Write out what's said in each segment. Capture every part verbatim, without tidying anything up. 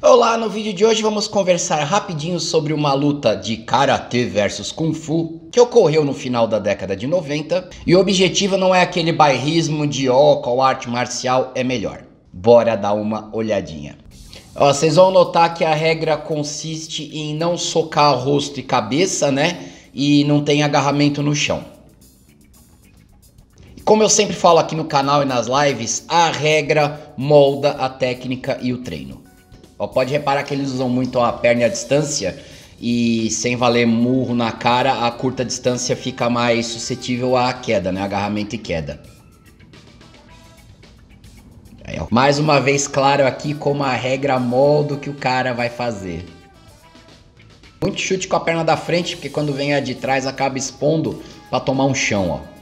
Olá, no vídeo de hoje vamos conversar rapidinho sobre uma luta de Karatê versus Kung Fu que ocorreu no final da década de noventa, e o objetivo não é aquele bairrismo de ó, qual arte marcial é melhor. Bora dar uma olhadinha. Ó, vocês vão notar que a regra consiste em não socar rosto e cabeça, né? E não tem agarramento no chão. Como eu sempre falo aqui no canal e nas lives, a regra molda a técnica e o treino. Ó, pode reparar que eles usam muito a perna e a distância, e sem valer murro na cara, a curta distância fica mais suscetível à queda, né? Agarramento e queda. Aí, ó. Mais uma vez claro aqui como a regra molda o que o cara vai fazer. Muito chute com a perna da frente, porque quando vem a de trás acaba expondo para tomar um chão, ó.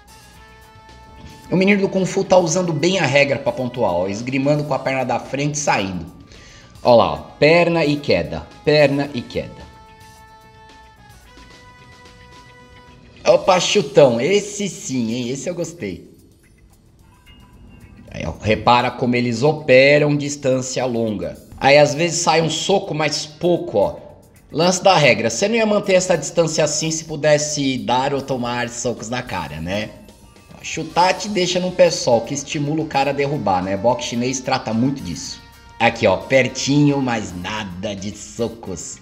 O menino do Kung Fu tá usando bem a regra para pontuar, ó, esgrimando com a perna da frente e saindo. Olha lá, ó, perna e queda, perna e queda. Opa, chutão, esse sim, hein? Esse eu gostei. Aí, ó, repara como eles operam distância longa. Aí às vezes sai um soco, mas pouco, ó. Lance da regra, você não ia manter essa distância assim se pudesse dar ou tomar socos na cara, né? Chutar te deixa no pé só, que estimula o cara a derrubar, né? Boxe chinês trata muito disso. Aqui, ó, pertinho, mas nada de socos.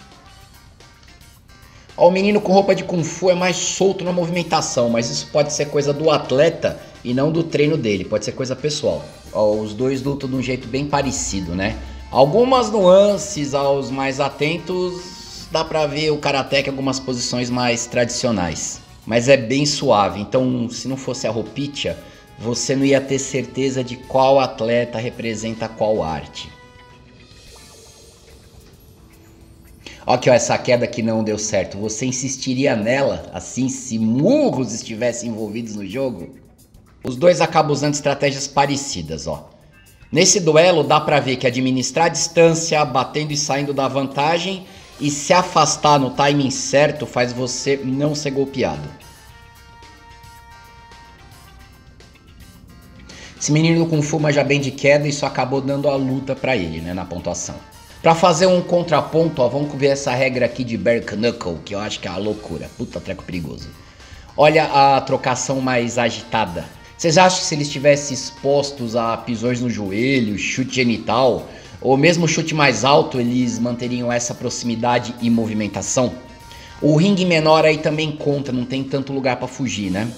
Ó, o menino com roupa de Kung Fu é mais solto na movimentação, mas isso pode ser coisa do atleta e não do treino dele, pode ser coisa pessoal. Ó, os dois lutam de um jeito bem parecido, né? Algumas nuances aos mais atentos, dá pra ver o karatê em algumas posições mais tradicionais. Mas é bem suave, então se não fosse a roupinha, você não ia ter certeza de qual atleta representa qual arte. Aqui, ó, essa queda que não deu certo, você insistiria nela, assim, se murros estivessem envolvidos no jogo? Os dois acabam usando estratégias parecidas, ó. Nesse duelo dá pra ver que administrar a distância, batendo e saindo da vantagem, e se afastar no timing certo faz você não ser golpeado. Esse menino do Kung Fu manja bem de queda, e isso acabou dando a luta pra ele, né, na pontuação. Pra fazer um contraponto, ó, vamos ver essa regra aqui de Bare Knuckle, que eu acho que é uma loucura. Puta, treco perigoso. Olha a trocação mais agitada. Vocês acham que se eles estivessem expostos a pisões no joelho, chute genital, ou mesmo chute mais alto, eles manteriam essa proximidade e movimentação? O ringue menor aí também conta, não tem tanto lugar pra fugir, né?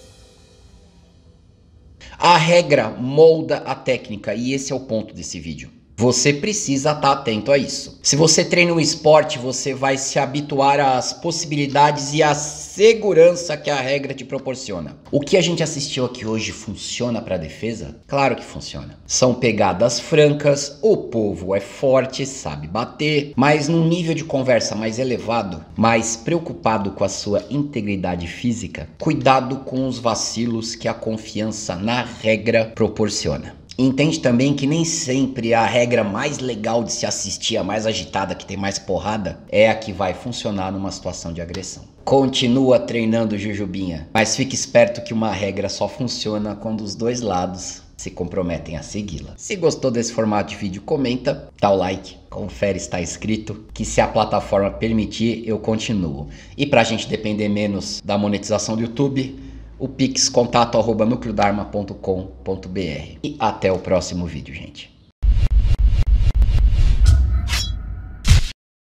A regra molda a técnica, e esse é o ponto desse vídeo. Você precisa estar atento a isso. Se você treina um esporte, você vai se habituar às possibilidades e à segurança que a regra te proporciona. O que a gente assistiu aqui hoje funciona para a defesa? Claro que funciona. São pegadas francas, o povo é forte, sabe bater, mas num nível de conversa mais elevado, mais preocupado com a sua integridade física, cuidado com os vacilos que a confiança na regra proporciona. Entende também que nem sempre a regra mais legal de se assistir, a mais agitada, que tem mais porrada, é a que vai funcionar numa situação de agressão. Continua treinando, Jujubinha, mas fique esperto que uma regra só funciona quando os dois lados se comprometem a segui-la. Se gostou desse formato de vídeo, comenta, dá o like, confere se está inscrito, que se a plataforma permitir, eu continuo. E pra gente depender menos da monetização do YouTube, o pix contato arroba núcleo dharma ponto com ponto br. E até o próximo vídeo, gente.